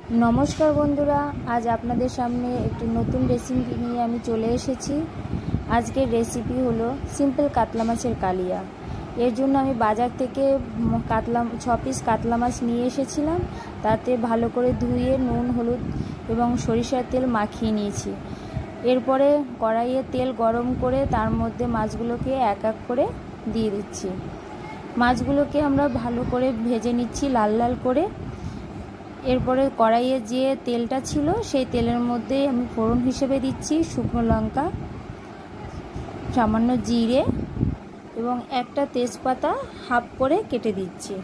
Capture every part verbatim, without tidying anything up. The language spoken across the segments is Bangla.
नमस्कार बंधुरा आज आपनादेर सामने एक नतून रेसिपि निये आमी चले एसेछि। आजकेर रेसिपि हलो सिम्पल कातला माछेर कालिया। एर जोन्नो आमी बाजार थेके कातला छ पिस कातला माछ निये एसेछिलाम। ताते भालो करे धुए नुन हलुद एबं सरिषार तेल माखिये नियेछि। एरपरे कड़ाइये तेल गरम करे तार मध्य माछगुलोके एक एक करे दिये दिচ্ছি। माछगुलोके आमरा भालो करे भेजे निচ্ছি लाल लाल करे। एरपरे कड़ाइये जे तेलटा छिलो सेई तेलेर मধ্যে आमी फोड़न हिसेबे दिচ্ছি शुकनो लंका, सामान्य जिरे एबं एकटा तेजपाता हाफ करे केटे दिচ্ছি।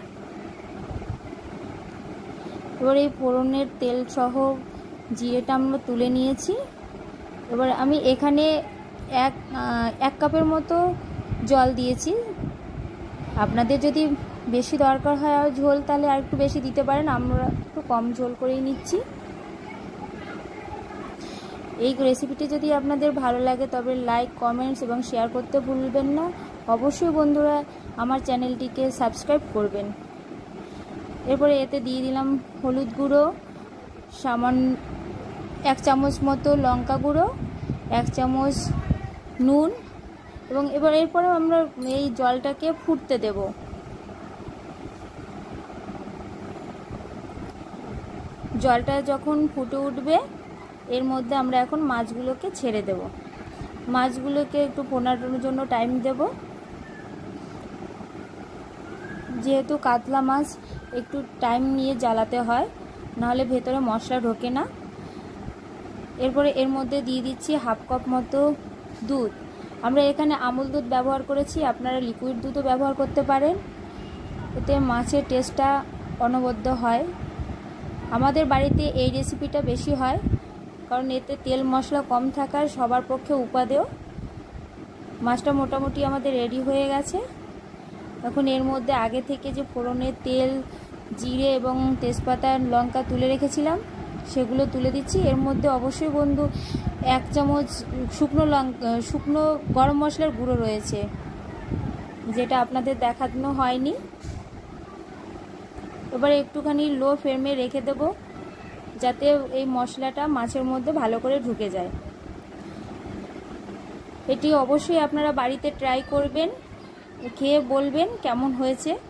एबार এই फोड़নের तेल सह जिरेटा आमरा तुले निয়েছি। এবার আমি এখানে এক এক কাপের মতো জল দিয়েছি। আপনাদের যদি বেশি দরকার হয় আর ঝোল তাহলে আর একটু বেশি দিতে পারেন, আমরা একটু কম ঝোল করেই নিচ্ছি। এই রেসিপিটি যদি আপনাদের ভালো লাগে তবে লাইক কমেন্টস এবং শেয়ার করতে ভুলবেন না। অবশ্যই বন্ধুরা আমার চ্যানেলটিকে সাবস্ক্রাইব করবেন। এরপরে এতে দিয়ে দিলাম হলুদ গুঁড়ো, সামান্য এক চামচ মতো লঙ্কা গুঁড়ো, এক চামচ নুন এবং এবার এরপরে আমরা এই জলটাকে ফুটতে দেব। জলটা যখন ফুটে উঠবে এর মধ্যে আমরা এখন মাছগুলোকে ছেড়ে দেব। মাছগুলোকে একটু ফোটানোর জন্য টাইম দেব। যেহেতু কাতলা মাছ একটু টাইম নিয়ে জ্বালাতে হয়, নাহলে ভেতরে মশলা ঢোকে না। এরপরে এর মধ্যে দিয়ে দিচ্ছি হাফ কাপ মতো দুধ। আমরা এখানে আমুল দুধ ব্যবহার করেছি, আপনারা লিকুইড দুধও ব্যবহার করতে পারেন। এতে মাছের টেস্টটা অনবদ্য হয়। আমাদের বাড়িতে এই রেসিপিটা বেশি হয় কারণ এতে তেল মশলা কম থাকার সবার পক্ষে উপাদেয়। মাছটা মোটামুটি আমাদের রেডি হয়ে গেছে। এখন এর মধ্যে আগে থেকে যে ফোড়নের তেল, জিরে এবং তেজপাতা লঙ্কা তুলে রেখেছিলাম সেগুলো তুলে দিচ্ছি। এর মধ্যে অবশ্যই বন্ধু এক চামচ শুকনো লঙ্কা শুকনো গরম মশলার গুঁড়ো রয়েছে, যেটা আপনাদের দেখানো হয়নি। এবারে একটুখানি লো ফ্লেমে রেখে দেব যাতে এই মশলাটা মাছের মধ্যে ভালো করে ঢুকে যায়। এটি অবশ্যই আপনারা বাড়িতে ট্রাই করবেন, খেয়ে বলবেন কেমন হয়েছে।